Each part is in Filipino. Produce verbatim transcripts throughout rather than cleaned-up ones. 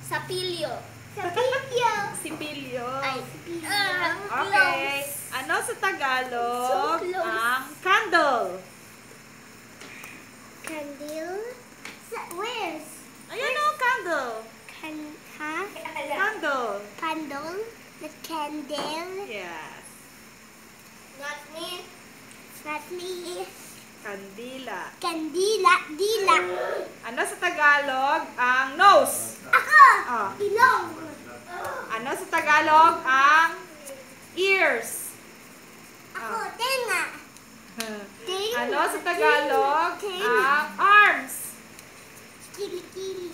Sapilyo. Sapilyo. Sipilyo. Ay, ah, Okay. close. Ano sa Tagalog So close. ang candle? Candle. Sa, where's? Ayan o, candle. Can, ha? Candle. Candle. The candle. Yes. Not me. Not me. Kandila. Candila. Dila. Ano sa Tagalog ang nose? Ako. Ah. Ilong. Ano sa Tagalog ang ears? Ako. Tenga. Tenga. Ano sa Tagalog Tenga. ang arms? Kili-kili.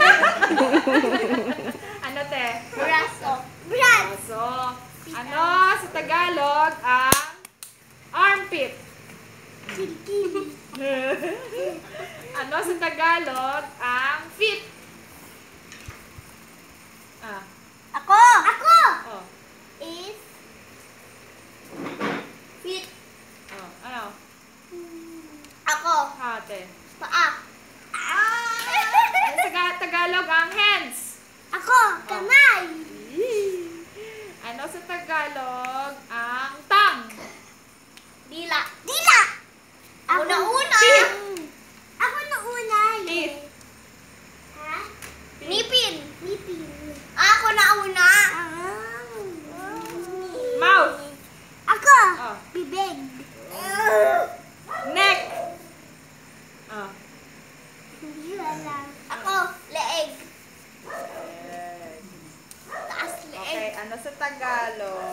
Ano te? Braso. Brad. So, ano sa Tagalog ang armpit? Kili-kili. Ano sa Tagalog ang feet? Ah. Ako. Ako. Oh. Is feet. Oh. Ano? Ako. Ate. Paa. Ano sa Taga- Tagalog ang hands? Ako. Kamay. Ano sa Tagalog ang tongue? Dila. Dila. Ako na una. Teeth. Ako na una. Teeth. Ha? Nipin. Nipin. Ako na una. Mouth. Ako. Oh. Bibig. Neck. Oh. Hindi alam. Ako. Leeg. Leg. Taas leeg. Okay, ano sa Tagalog